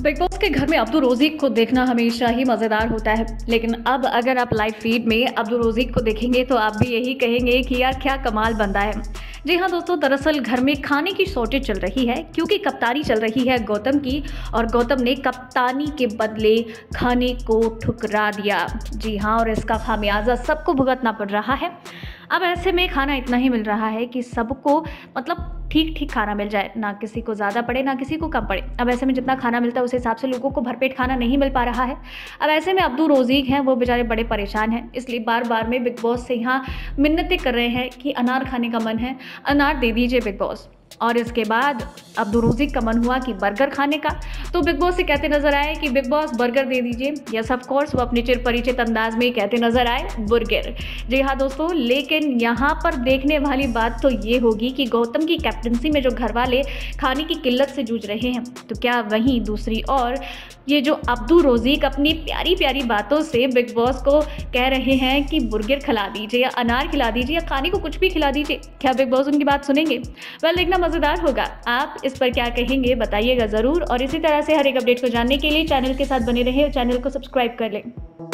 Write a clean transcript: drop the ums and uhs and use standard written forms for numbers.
Big boss के घर में अब्दुल रोज़ीक को देखना हमेशा ही मज़ेदार होता है, लेकिन अब अगर आप लाइव फीड में अब्दुल रोज़ीक को देखेंगे तो आप भी यही कहेंगे कि यार क्या कमाल बंदा है। जी हाँ दोस्तों, दरअसल घर में खाने की शॉर्टेज चल रही है क्योंकि कप्तानी चल रही है गौतम की, और गौतम ने कप्तानी के बदले खाने को ठुकरा दिया। जी हाँ, और इसका खामियाजा सबको भुगतना पड़ रहा है। अब ऐसे में खाना इतना ही मिल रहा है कि सबको मतलब ठीक ठीक खाना मिल जाए, ना किसी को ज़्यादा पड़े ना किसी को कम पड़े। अब ऐसे में जितना खाना मिलता है उस हिसाब से लोगों को भरपेट खाना नहीं मिल पा रहा है। अब ऐसे में अब्दुल रोज़ीक हैं, वो बेचारे बड़े परेशान हैं, इसलिए बार बार में बिग बॉस से यहाँ मिन्नतें कर रहे हैं कि अनार खाने का मन है, अनार दे दीजिए बिग बॉस। और इसके बाद अब्दुल रोज़ीक का मन हुआ कि बर्गर खाने का, तो बिग बॉस से कहते नजर आए कि बिग बॉस बर्गर दे दीजिए। यस ऑफ कोर्स, वो अपने चिर परिचित अंदाज में कहते नजर आए बुर्गर। जी हाँ दोस्तों, लेकिन यहाँ पर देखने वाली बात तो ये होगी कि गौतम की कैप्टनसी में जो घर वाले खाने की किल्लत से जूझ रहे हैं, तो क्या वहीं दूसरी ओर ये जो अब्दुल रोज़ीक अपनी प्यारी प्यारी बातों से बिग बॉस को कह रहे हैं कि बुर्गर खिला दीजिए या अनार खिला दीजिए या खाने को कुछ भी खिला दीजिए, क्या बिग बॉस उनकी बात सुनेंगे? वेल, देखना मज़ेदार होगा। आप इस पर क्या कहेंगे बताइएगा ज़रूर, और इसी तरह से हर एक अपडेट को जानने के लिए चैनल के साथ बने रहें और चैनल को सब्सक्राइब कर लें।